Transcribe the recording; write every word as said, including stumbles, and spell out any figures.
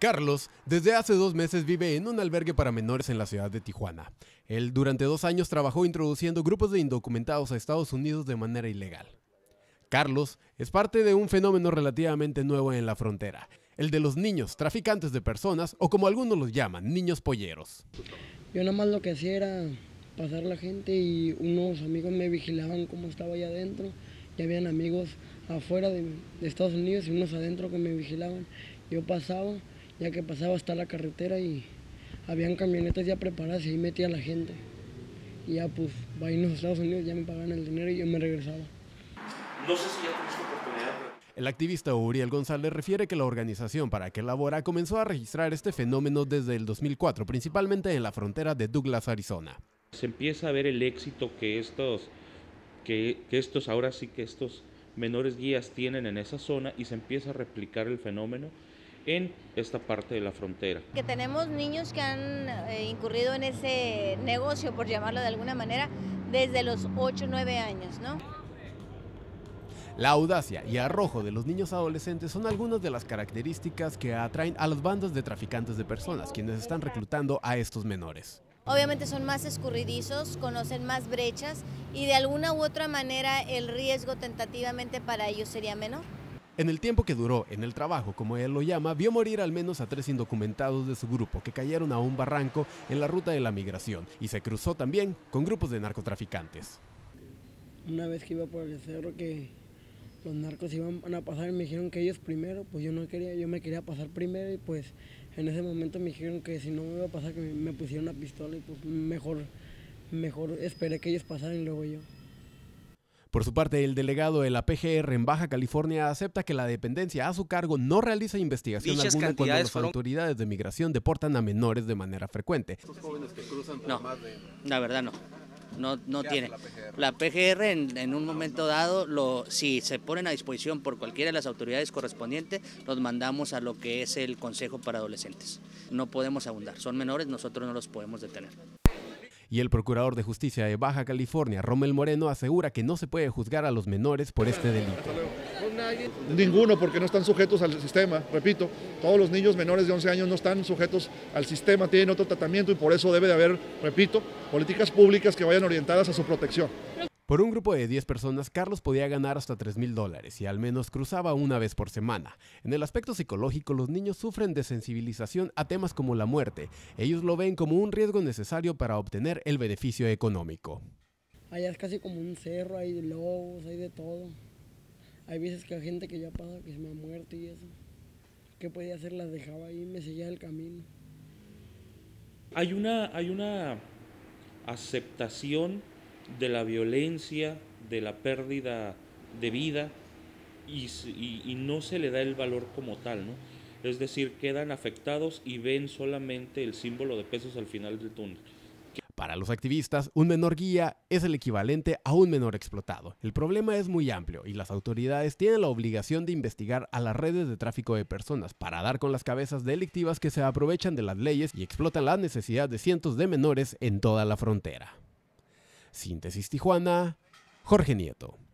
Carlos, desde hace dos meses vive en un albergue para menores en la ciudad de Tijuana. Él durante dos años trabajó introduciendo grupos de indocumentados a Estados Unidos de manera ilegal. Carlos es parte de un fenómeno relativamente nuevo en la frontera, el de los niños traficantes de personas, o como algunos los llaman, niños polleros. Yo nada más lo que hacía era pasar la gente y unos amigos me vigilaban cómo estaba allá adentro. Y habían amigos afuera de, de Estados Unidos y unos adentro que me vigilaban. Yo pasaba, ya que pasaba hasta la carretera y habían camionetas ya preparadas y ahí metía a la gente. Y ya pues, va a irnos a Estados Unidos, ya me pagaban el dinero y yo me regresaba. No sé si ya tuviste oportunidad. El activista Uriel González refiere que la organización para que labora comenzó a registrar este fenómeno desde el dos mil cuatro, principalmente en la frontera de Douglas, Arizona. Se empieza a ver el éxito que estos, que, que estos, ahora sí que estos menores guías tienen en esa zona y se empieza a replicar el fenómeno en esta parte de la frontera. Que tenemos niños que han eh, incurrido en ese negocio, por llamarlo de alguna manera, desde los ocho o nueve años, ¿no? La audacia y arrojo de los niños adolescentes son algunas de las características que atraen a las bandas de traficantes de personas, quienes están reclutando a estos menores. Obviamente son más escurridizos, conocen más brechas y de alguna u otra manera el riesgo tentativamente para ellos sería menor. En el tiempo que duró en el trabajo, como él lo llama, vio morir al menos a tres indocumentados de su grupo que cayeron a un barranco en la ruta de la migración, y se cruzó también con grupos de narcotraficantes. Una vez que iba por el cerro que los narcos iban a pasar y me dijeron que ellos primero, pues yo no quería, yo me quería pasar primero y pues en ese momento me dijeron que si no me iba a pasar que me pusieron una pistola y pues mejor, mejor esperé que ellos pasaran y luego yo. Por su parte, el delegado de la P G R en Baja California acepta que la dependencia a su cargo no realiza investigación Dichas alguna cuando las fueron... autoridades de migración deportan a menores de manera frecuente. ¿Estos jóvenes que cruzan por No, más de... la verdad no. No, no tiene. La P G R, la P G R en, en un momento dado, lo, si se ponen a disposición por cualquiera de las autoridades correspondientes, los mandamos a lo que es el Consejo para Adolescentes. No podemos abundar, son menores, nosotros no los podemos detener. Y el procurador de justicia de Baja California, Rommel Moreno, asegura que no se puede juzgar a los menores por este delito. Ninguno, porque no están sujetos al sistema, repito, todos los niños menores de once años no están sujetos al sistema, tienen otro tratamiento y por eso debe de haber, repito, políticas públicas que vayan orientadas a su protección. Por un grupo de diez personas, Carlos podía ganar hasta tres mil dólares y al menos cruzaba una vez por semana. En el aspecto psicológico, los niños sufren de sensibilización a temas como la muerte. Ellos lo ven como un riesgo necesario para obtener el beneficio económico. Allá es casi como un cerro, hay de lobos, hay de todo. Hay veces que hay gente que ya pasa que se me ha muerto y eso. ¿Qué podía hacer? Las dejaba ahí y me seguía el camino. Hay una, hay una aceptación de la violencia, de la pérdida de vida y, y, y no se le da el valor como tal, ¿no? Es decir, quedan afectados y ven solamente el símbolo de pesos al final del túnel. Para los activistas, un menor guía es el equivalente a un menor explotado. El problema es muy amplio y las autoridades tienen la obligación de investigar a las redes de tráfico de personas para dar con las cabezas delictivas que se aprovechan de las leyes y explotan la necesidad de cientos de menores en toda la frontera. Síntesis Tijuana, Jorge Nieto.